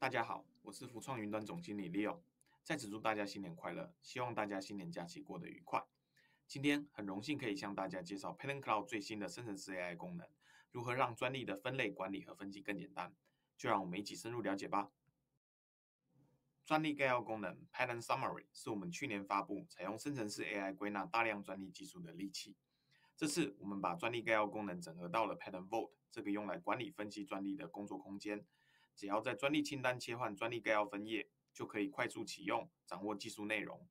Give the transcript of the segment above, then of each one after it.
大家好，我是福创云端总经理 Leo，在此祝大家新年快乐，希望大家新年假期过得愉快。今天很荣幸可以向大家介绍 Pattern Cloud 最新的生成式 AI 功能，如何让专利的分类管理和分析更简单。就让我们一起深入了解吧。专利概要功能 Pattern Summary 是我们去年发布采用生成式 AI 归纳大量专利技术的利器。这次我们把专利概要功能整合到了 Pattern Vault 这个用来管理分析专利的工作空间。只要在专利清单切换专利概要分页，就可以快速启用，掌握技术内容。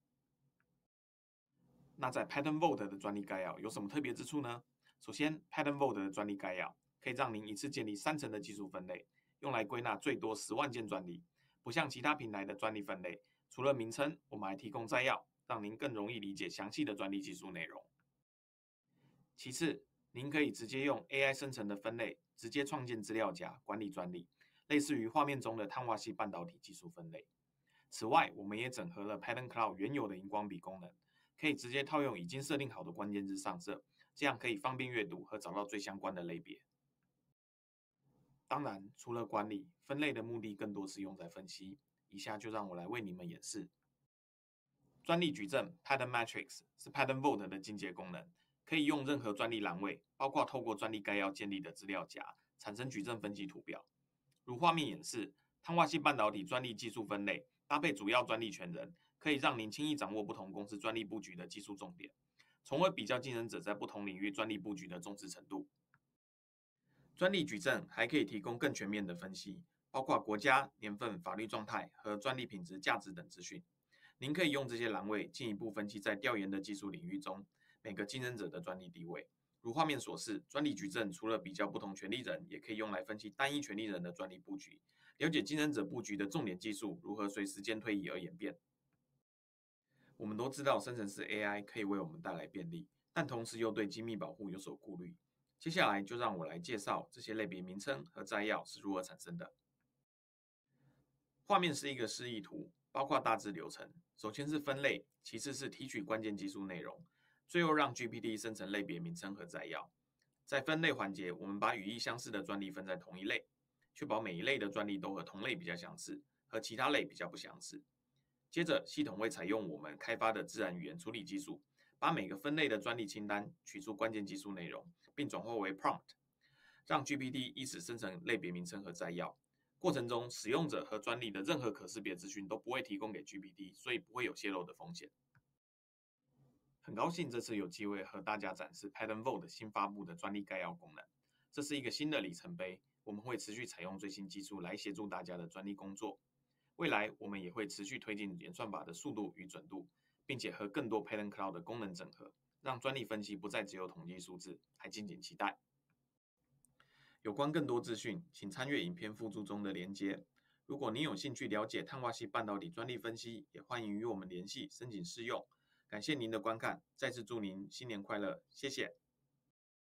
那在 Pattern Vault 的专利概要有什么特别之处呢？首先 ，Pattern Vault 的专利概要可以让您一次建立3层的技术分类，用来归纳最多10万件专利。不像其他平台的专利分类，除了名称，我们还提供摘要，让您更容易理解详细的专利技术内容。其次，您可以直接用 AI 生成的分类，直接创建资料夹，管理专利，类似于画面中的碳化系半导体技术分类。此外，我们也整合了 Pattern Cloud 原有的荧光笔功能，可以直接套用已经设定好的关键字上色，这样可以方便阅读和找到最相关的类别。当然，除了管理，分类的目的更多是用在分析。以下就让我来为你们演示。专利矩阵 Pattern Matrix 是 Pattern Vault 的进阶功能，可以用任何专利栏位，包括透过专利概要建立的资料夹，产生矩阵分析图表。如画面演示，碳化系半导体专利技术分类搭配主要专利权人，可以让您轻易掌握不同公司专利布局的技术重点，从而比较竞争者在不同领域专利布局的重视程度。专利矩阵还可以提供更全面的分析，包括国家、年份、法律状态和专利品质、价值等资讯。您可以用这些栏位进一步分析在调研的技术领域中每个竞争者的专利地位。如画面所示，专利矩阵除了比较不同权利人，也可以用来分析单一权利人的专利布局，了解竞争者布局的重点技术如何随时间推移而演变。我们都知道生成式 AI 可以为我们带来便利，但同时又对机密保护有所顾虑。接下来就让我来介绍这些类别名称和摘要是如何产生的。画面是一个示意图，包括大致流程。首先是分类，其次是提取关键技术内容，最后让 GPT 生成类别名称和摘要。在分类环节，我们把语义相似的专利分在同一类，确保每一类的专利都和同类比较相似，和其他类比较不相似。接着，系统会采用我们开发的自然语言处理技术，把每个分类的专利清单取出关键技术内容，并转化为 prompt， 让 GPT 依此生成类别名称和摘要。过程中，使用者和专利的任何可识别资讯都不会提供给 GPT， 所以不会有泄露的风险。很高兴这次有机会和大家展示 Pattern Vault 新发布的专利概要功能，这是一个新的里程碑，我们会持续采用最新技术来协助大家的专利工作。未来我们也会持续推进演算法的速度与准度，并且和更多 Pattern Cloud 的功能整合，让专利分析不再只有统计数字，还敬请期待。有关更多资讯，请参阅影片附注中的连结。如果您有兴趣了解碳化系半导体专利分析，也欢迎与我们联系申请试用。感谢您的观看，再次祝您新年快乐，谢谢。